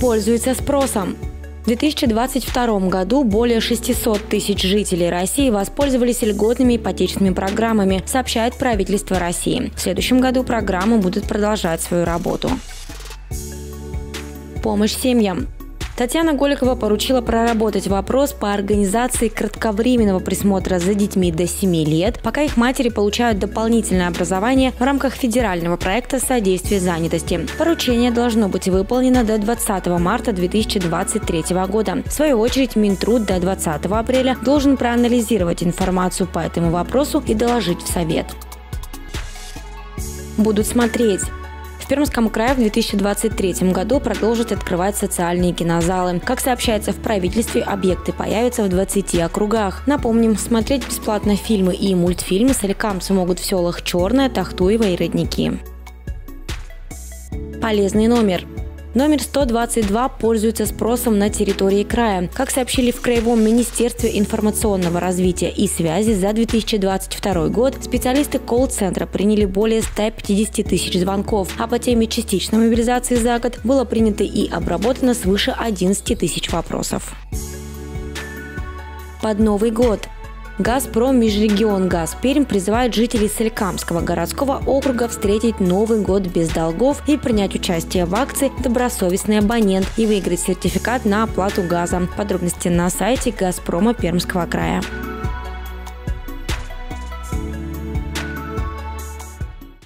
пользуется спросом. В 2022 году более 600 тысяч жителей России воспользовались льготными ипотечными программами, сообщает правительство России. В следующем году программы будут продолжать свою работу. Помощь семьям. Татьяна Голикова поручила проработать вопрос по организации кратковременного присмотра за детьми до 7 лет, пока их матери получают дополнительное образование в рамках федерального проекта «Содействие занятости». Поручение должно быть выполнено до 20 марта 2023 года. В свою очередь, Минтруд до 20 апреля должен проанализировать информацию по этому вопросу и доложить в Совет. Будут смотреть. В Пермском крае в 2023 году продолжат открывать социальные кинозалы. Как сообщается в правительстве, объекты появятся в 20 округах. Напомним, смотреть бесплатно фильмы и мультфильмы соликамцы могут в селах Черное, Тахтуево и Родники. Полезный номер. Номер 122 пользуется спросом на территории края. Как сообщили в Краевом министерстве информационного развития и связи, за 2022 год специалисты колл-центра приняли более 150 тысяч звонков, а по теме частичной мобилизации за год было принято и обработано свыше 11 тысяч вопросов. Под Новый год. «Газпром» Межрегионгаз Пермь призывает жителей Соликамского городского округа встретить Новый год без долгов и принять участие в акции «Добросовестный абонент» и выиграть сертификат на оплату газа. Подробности на сайте «Газпрома» Пермского края.